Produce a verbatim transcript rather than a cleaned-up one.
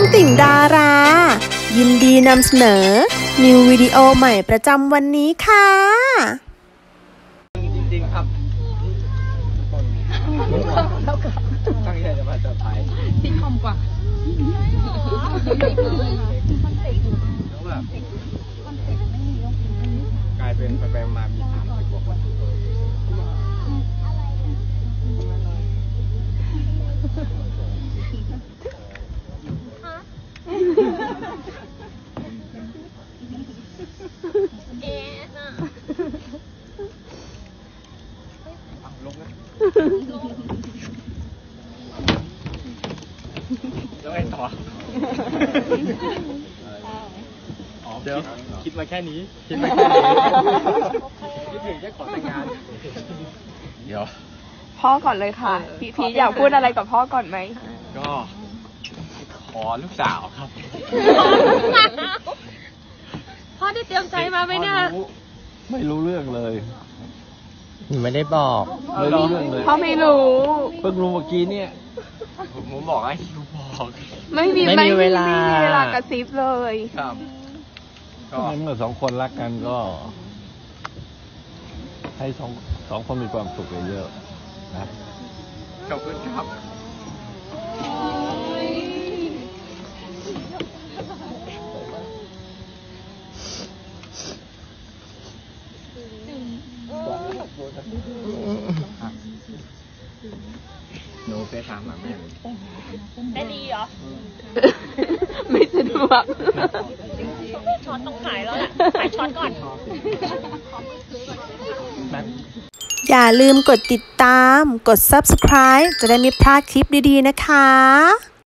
ติ่งดารายินดีนำเสนอนิววิดีโอใหม่ประจำวันนี้ค่ะจริงๆครับตั้งใจจะมาเซอร์ไพรส์ที่คอมกว่ากลายเป็นไปๆมามีสามสิบกว่าคนเอ๊ะน่ะลงนะแล้วไงต่อเดี๋ยวคิดมาแค่นี้คิดมาแค่นี้คิดถึงแค่ขอแต่งงานเดี๋ยวพ่อก่อนเลยค่ะพี่พีอยากพูดอะไรกับพ่อก่อนไหมก็ขอลูกสาวครับพ่อได้เตรียมใจมาไหมเนี่ยไม่รู้เรื่องเลยไม่ได้บอกไม่รู้เรื่องเลยพ่อไม่รู้เพิ่งรู้เมื่อกี้เนี่ยผมบอกให้คิวบอกไม่มีไม่มีเวลาไม่มีเวลากระซิบเลยครับก็เมื่อสองคนรักกันก็ให้สองสองคนมีความสุขเยอะๆนะขอบคุณครับหนูไปถามหลังแม่ได้ดีเหรอไม่สะดวกช็อตต้องขายแล้วแหละขายช็อตก่อนอย่าลืมกดติดตามกด ซับสไครบ์ จะได้ไม่พลาดคลิปดีๆนะคะ